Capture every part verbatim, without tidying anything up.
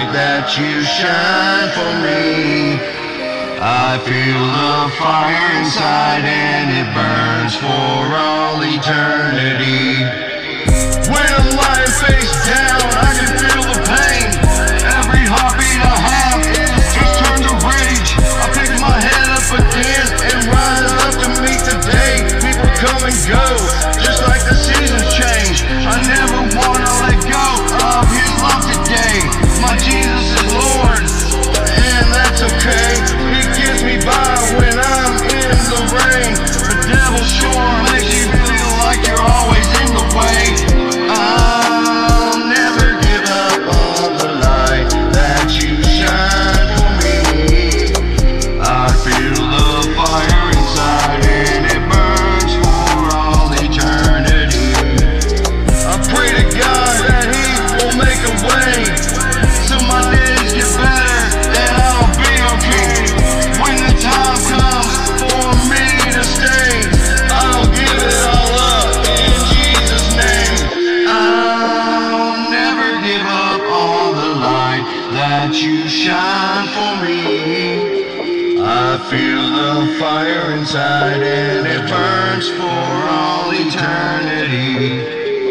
that you shine for me. I feel the fire inside and it burns for all eternity. When I'm lying face down, I can feel the pain. Every heartbeat I have is just turned to rage. I pick my head up again and rise up to meet the day. People come and go, just like the seasons change. I never wanna let go of His love today. My Jesus is Lord, and that's okay. He gets me by when I'm in the rain. The devil sure makes you feel like you're always in the way. I'll never give up on the light that you shine for me. I feel the fire inside and it burns for all eternity. I pray to God that He will make a way so my days get better and I'll be okay. When the time comes for me to stay, I'll give it all up in Jesus' name. I'll never give up on the light that you shine for me. I feel the fire inside and it burns for all eternity.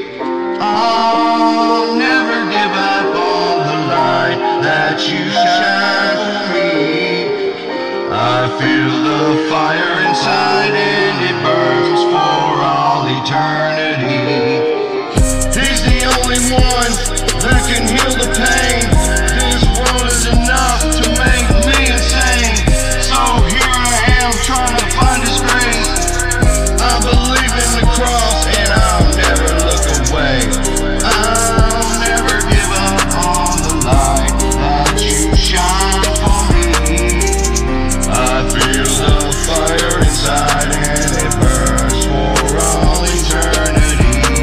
I'll never give up on the light that you shine for me. I feel the fire inside and it burns for all eternity. He's the only one that can heal the pain. This world is enough to make me insane. So here I am trying to find His grace. I believe in the cross and I'll never look away. I'll never give up on the light that you shine for me. I feel the fire inside and it burns for all eternity.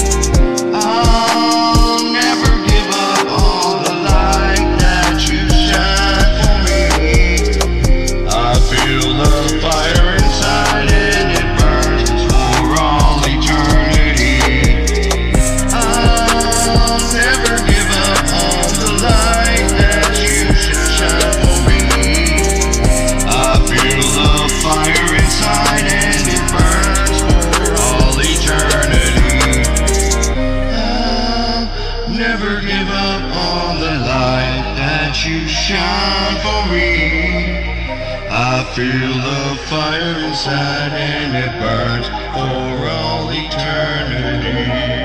I'll never give up on the light that you shine for me. I feel the fire inside and it burns for all eternity. I'll never give up on the light that you shine for me. I feel the fire inside and it burns for all eternity. I'll never give up on the light that you shine for me. I feel the fire inside and it burns for all eternity.